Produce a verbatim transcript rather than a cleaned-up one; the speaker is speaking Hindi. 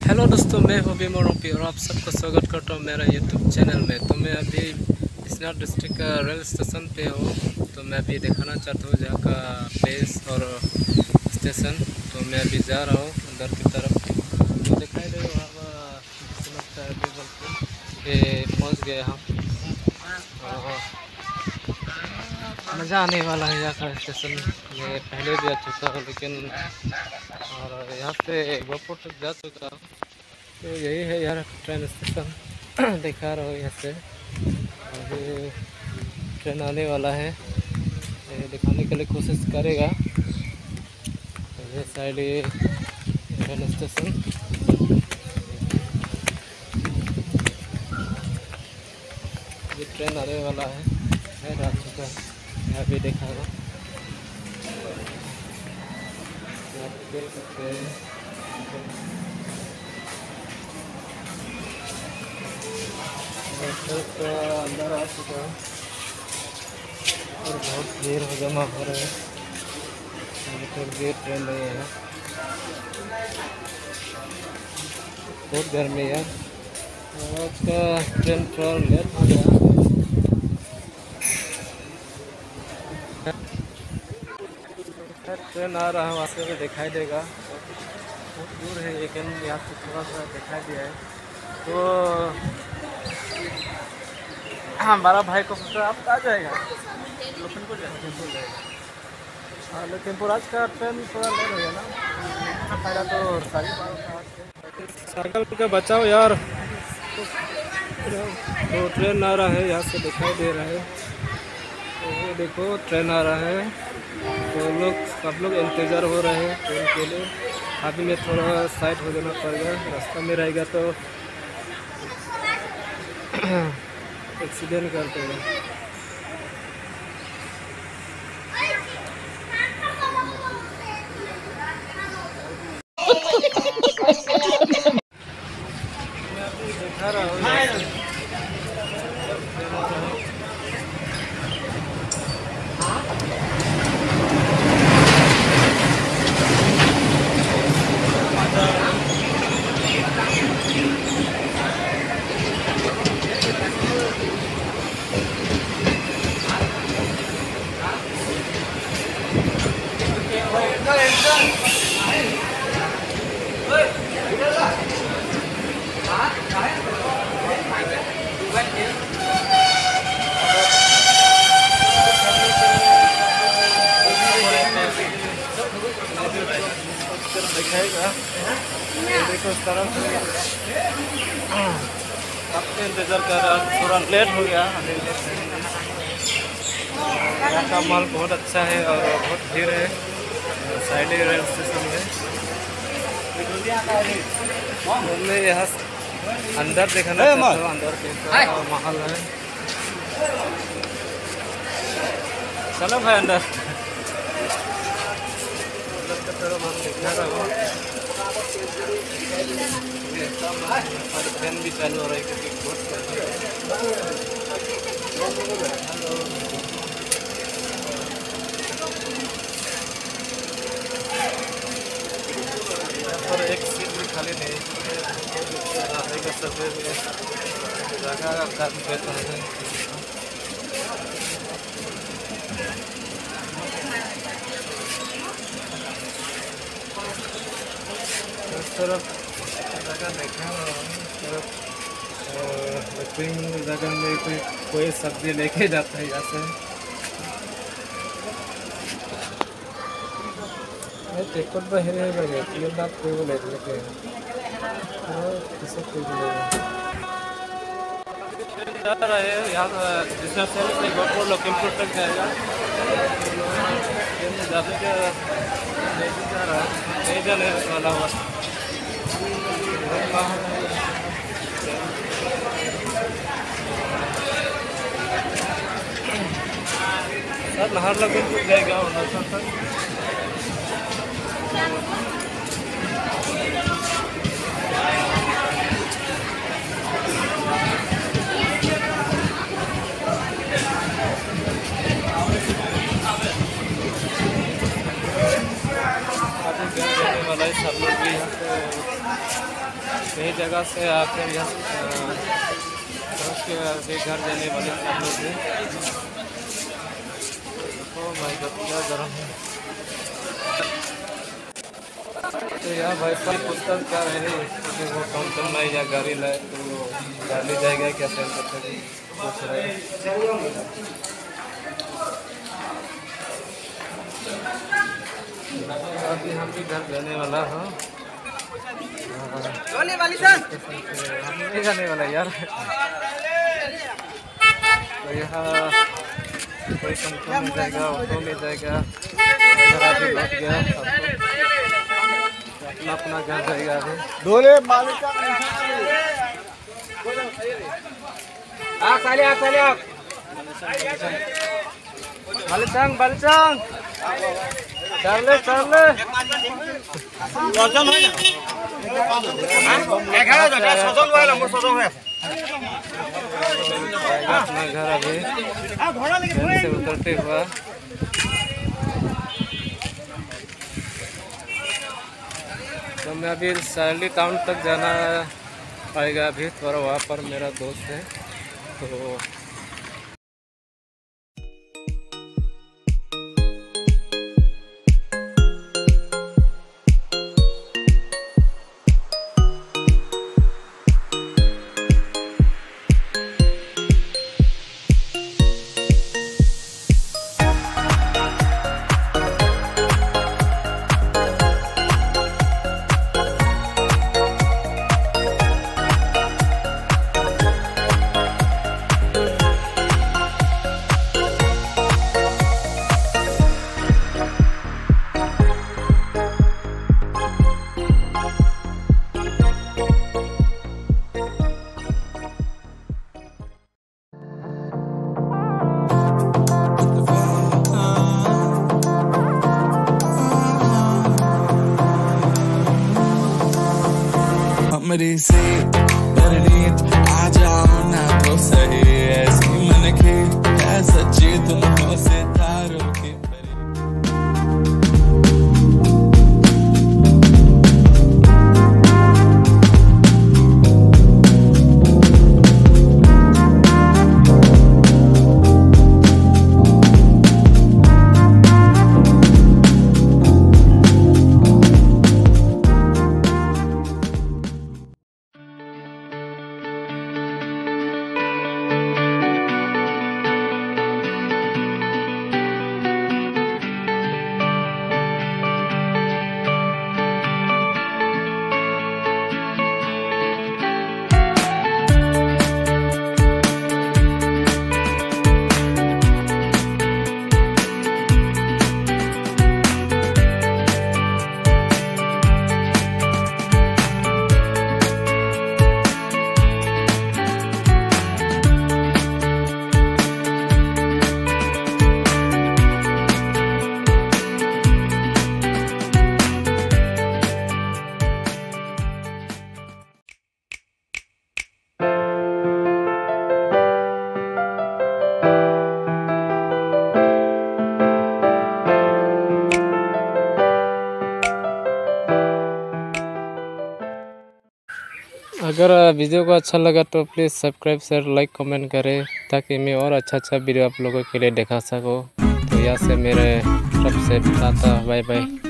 हेलो दोस्तों, मैं हूँ भीम पी और आप सबका स्वागत करता हूँ मेरा यूट्यूब चैनल में। तो मैं अभी बिजनौर डिस्ट्रिक्ट का रेल स्टेशन पे हूँ। तो मैं अभी दिखाना चाहता हूँ जहाँ का प्लेस और स्टेशन। तो मैं अभी जा रहा हूँ अंदर की तरफ। तो दिखाई दे वहाँ लगता है बिल्कुल ये पहुँच गए हम। मज़ा आने वाला है यहाँ का स्टेशन। मैं पहले भी आ चुका हूँ, लेकिन और यहाँ से गोपुर तक जा चुका हूँ। तो यही है यार ट्रेन स्टेशन दिखा रहा हूँ यहाँ से। अभी ट्रेन आने वाला है, ये दिखाने के लिए कोशिश करेगा। ये साइड ये ट्रेन स्टेशन, ये ट्रेन आने वाला है, है आ चुका है। यहाँ भी देखा रहा हूँ, देख सकते हैं। तो अंदर आ चुका है और बहुत भीड़ हो जमा हो रहे हैं। गेट ट्रेन नहीं है, बहुत गर्मी है। आज का ट्रेन थोड़ा लेट हो गया। ट्रेन आ रहा है, वहाँ से भी दिखाई देगा। बहुत दूर है लेकिन यहाँ से थोड़ा सा दिखाई दिया है। तो हमारा भाई को पूछा आप आ जाएगा, लखनपुर जाएगा। हाँ, लखनपुर आज का ट्रेन थोड़ा लेट हो गया ना, पहला तो साढ़े बारह साइकिल का बचाओ यार। तो ट्रेन आ रहा है, यहाँ से दिखाई दे रहा है। तो ये देखो ट्रेन आ रहा है, तो लोग सब लोग इंतज़ार हो रहे हैं ट्रेन के लिए। अभी में थोड़ा साइड हो जाना पड़ेगा, रास्ता में रहेगा तो एक्सीडेंट करते हैं। दिखा रहा हूँ दिखाएगा। देखो इस तरफ आपके इंतज़ार कर रहा, थोड़ा लेट हो गया। यहाँ का माल बहुत अच्छा है और बहुत भीड़ है साइड रेल स्टेशन में। मैं यहाँ अंदर देखना चाहता हूँ, अंदर कैसा माहौल है। चलो भाई अंदर फैन भी चालू हो रहा है क्योंकि और एक सीट भी खाली नहीं रहेगा, सब जगह काम करता है। तरफ जगह देखा तरफ जगह में कोई कोई सब्जी लेके जाता है यहाँ से। टिकट बाहर ये बात कोई बोले लेके जा रहा है यहाँ जिसमें से गोपुर लखीमपुर तक जाएगा। जाने का नहीं जा रहा है, नहीं जाने वाला हुआ। सर नाहरलगुन जाएगा तक। वाला है, सब लोग भी यहाँ पे यही जगह से आकर यहाँ के अभी घर जाने वाले सब लोग हैं। ओ भाई तो क्या गर्म है। तो यहाँ भाई पर पुस्तक क्या रहे क्योंकि वो काउंटर में या गाड़ी लाए तो गाड़ी जाएगा क्या सेंटर से पूछ रहे हैं। अभी हम भी घर जाने वाला हूँ। हम नहीं जाने वाला यार। तो यहाँ कोई कंपनी में जाएगा, ऑटो में जाएगा, अभी लौट गया अपना अपना घर जाएगा। अभी दोले मालिक बालचंग बालचंग चले चले अपना घर अभी घर से उतरते हुआ तो मैं अभी साली टाउन तक जाना पड़ेगा अभी थोड़ा। वहाँ पर मेरा दोस्त है तो मेरी से नींद आ जाओ ना तो सही ऐसी मन की है सच्ची तुम हो सितारों की। अगर वीडियो को अच्छा लगा तो please subscribe share like comment करें ताकि मैं और अच्छा अच्छा वीडियो आप लोगों के लिए दिखा सकूँ। तो यहाँ से मेरे तरफ से टाटा बाय बाय।